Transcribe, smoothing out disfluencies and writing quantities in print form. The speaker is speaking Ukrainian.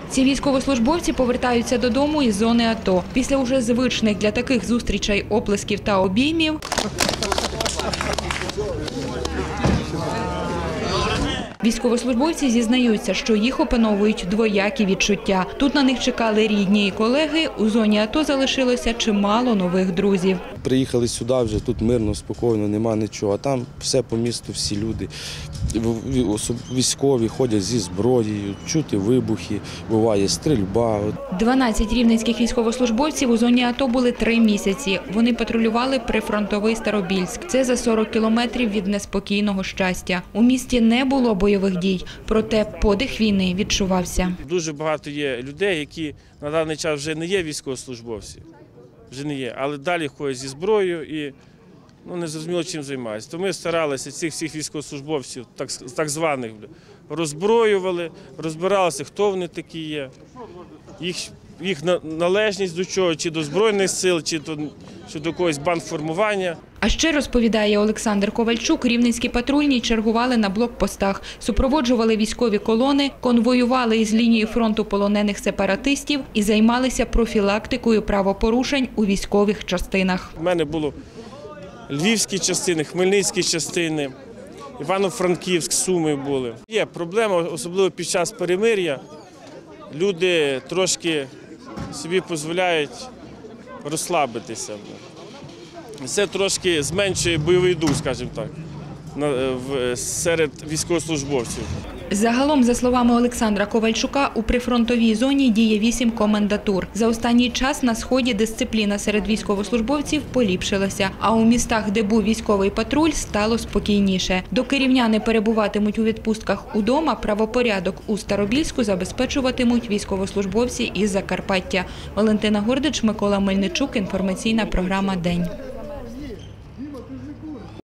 Ці військовослужбовці повертаються додому із зони АТО. Після уже звичних для таких зустрічей оплесків та обіймів військовослужбовці зізнаються, що їх опановують двоякі відчуття. Тут на них чекали рідні і колеги, у зоні АТО залишилося чимало нових друзів. Приїхали сюди, вже тут мирно, спокійно, нема нічого, а там все по місту, всі люди. Військові ходять зі зброєю, чути вибухи, буває стрільба. 12 рівненських військовослужбовців у зоні АТО були 3 місяці. Вони патрулювали прифронтовий Старобільськ. Це за 40 кілометрів від неспокійного Щастя. У місті не було бойових дій, проте подих війни відчувався. Дуже багато є людей, які на даний час вже не є військовослужбовці, вже не є, але далі ходять зі зброєю і не зрозуміло, чим займаються. То ми старалися цих всіх військовослужбовців, так званих, роззброювали, розбиралися, хто вони такі є, їх належність до чого, чи до Збройних сил, чи до якогось бандформування. А ще, розповідає Олександр Ковальчук, рівненські патрульні чергували на блокпостах, супроводжували військові колони, конвоювали із лінії фронту полонених сепаратистів і займалися профілактикою правопорушень у військових частинах. У мене було львівські частини, хмельницькі частини, Івано-Франківськ, Суми були. Є проблема, особливо під час перемир'я. Люди трошки собі дозволяють розслабитися. Це трошки зменшує бойовий дух, скажімо так, серед військовослужбовців. Загалом, за словами Олександра Ковальчука, у прифронтовій зоні діє 8 комендатур. За останній час на Сході дисципліна серед військовослужбовців поліпшилася, а у містах, де був військовий патруль, стало спокійніше. Доки рівняни перебуватимуть у відпустках удома, правопорядок у Старобільську забезпечуватимуть військовослужбовці із Закарпаття. Валентина Гордич, Микола Мельничук. Інформаційна програма «День».